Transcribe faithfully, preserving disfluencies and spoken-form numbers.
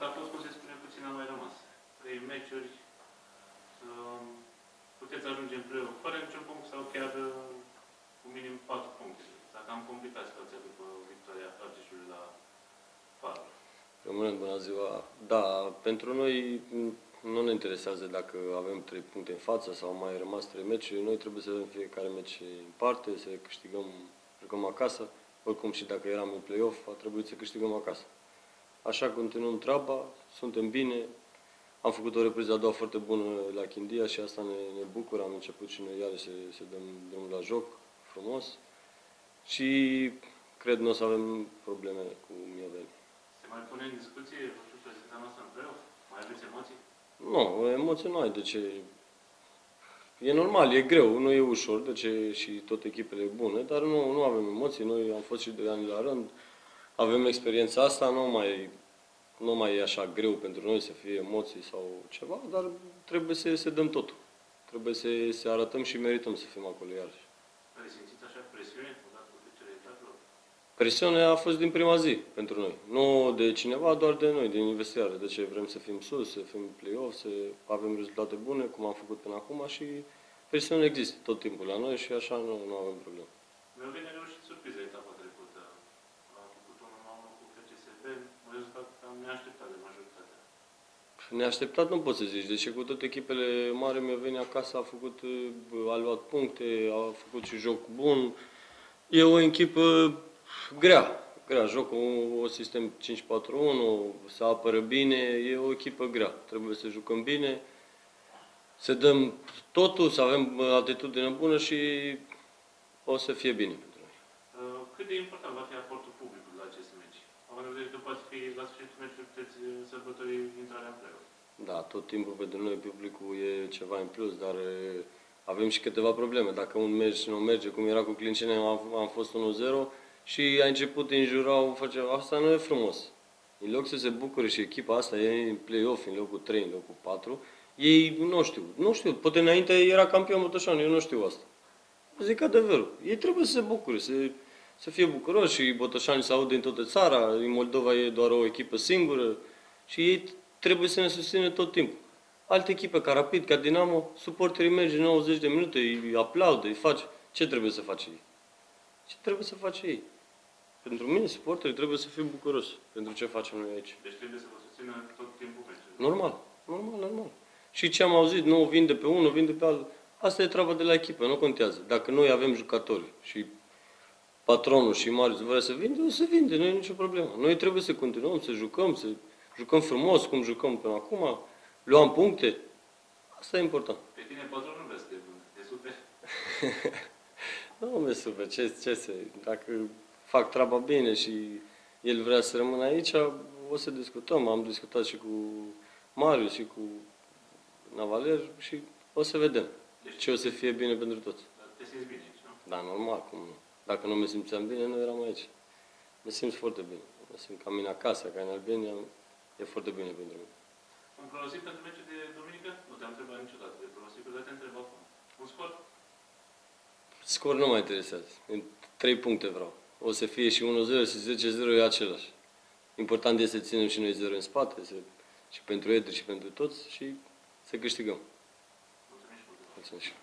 mult a fost, cum se spune, puțin a mai rămas. Trei meciuri, uh, puteți ajunge în play-off fără niciun punct sau chiar uh, cu minim patru puncte. Dacă am complicat situația după victoria Argeșului la patru. Rămânem, bună ziua. Da, pentru noi nu ne interesează dacă avem trei puncte în față sau mai rămas trei meciuri. Noi trebuie să avem fiecare meci în parte, să câștigăm, plecăm acasă. Oricum și dacă eram în play-off, a trebuit să câștigăm acasă. Așa continuăm treaba, suntem bine. Am făcut o repriză a doua foarte bună la Chindia și asta ne, ne bucură. Am început și noi iarăși să, să dăm drumul la joc frumos. Și cred că nu o să avem probleme cu Mioveni. Se mai pune în discuție, nu știu, prezența noastră în play-off? Mai aveți emoții? Nu, emoții nu ai de ce. E normal, e greu, nu e ușor, de ce și tot echipele bune, dar nu, nu avem emoții. Noi am fost și de ani la rând, avem experiența asta, nu mai, nu mai e așa greu pentru noi să fie emoții sau ceva, dar trebuie să, să dăm totul. Trebuie să, să arătăm și merităm să fim acolo iarăși. Resimțiți așa presiune odată cu trecerea etapelor? Presiunea a fost din prima zi pentru noi. Nu de cineva, doar de noi, din investiare. De ce vrem să fim sus, să fim play-off, să avem rezultate bune, cum am făcut până acum și presiunea există tot timpul la noi și așa nu, nu avem probleme. Mioveni a reușit surpriză etapa trecută. A făcut unu la unu cu F C S B, un rezultat cam neașteptat de majoritatea. Neașteptat nu poți să zici, deci cu toate echipele mari Mioveni acasă a făcut, a luat puncte, a făcut și joc bun. E o echipă grea, grea. Joc un sistem cinci patru unu, să apără bine, e o echipă grea. Trebuie să jucăm bine, să dăm totul, să avem atitudine bună și o să fie bine pentru noi. Cât de important va fi aportul publicului la acest meci? Având în vedere că poate fi la sfârșitul meciului puteți sărbători intrarea în play-off. Da, tot timpul pentru noi publicul e ceva în plus, dar avem și câteva probleme. Dacă un meci nu merge, cum era cu Clincene, am, am fost unu zero, și a început, înjurau, făceau, asta nu e frumos. În loc să se bucure și echipa asta e în play-off, în locul trei, în locul patru, ei nu știu, nu știu, poate înainte era campion Botoșani, eu nu știu asta. Zic adevărul, ei trebuie să se bucure, să, să fie bucuroși și Botoșani se aud din toată țara, în Moldova e doar o echipă singură și ei trebuie să ne susțină tot timpul. Alte echipe, ca Rapid, ca Dinamo, suporterii merge nouăzeci de minute, îi aplaudă, îi face. Ce trebuie să face ei? Ce trebuie să face ei? Pentru mine, suporterii trebuie să fie bucuroși pentru ce facem noi aici. Deci trebuie să vă susțină tot timpul pe ce? Normal, normal, normal. Și ce am auzit, nu vinde pe unul, vinde pe altul. Asta e treaba de la echipă, nu contează. Dacă noi avem jucători și patronul și Marius vrea să vinde, o să vinde, nu e nicio problemă. Noi trebuie să continuăm, să jucăm, să jucăm frumos, cum jucăm până acum, luăm puncte. Asta e important. Pe tine patronul nu vrea să te vândă, te super. Nu mă super, ce, ce să... Dacă fac treaba bine și el vrea să rămână aici, o să discutăm. Am discutat și cu Marius și cu Navaler și o să vedem deci, ce o să fie bine pentru toți. Dar te simți bine aici, nu? Da, normal, cum nu. Dacă nu mă simțeam bine, nu eram aici. Mă simt foarte bine. Mă simt ca mine acasă, ca în Albania. E foarte bine pentru mine. Un pronostic pentru meciul de duminică? Nu te-am întrebat niciodată de pronostic, dar te întreb acum. Un scor? Scor nu mă interesează. În trei puncte vreau. O să fie și unu zero și zece zero e același. Important este să ținem și noi zero în spate, să, și pentru Edri și pentru toți, și să câștigăm. Mulțumesc. Mulțumesc.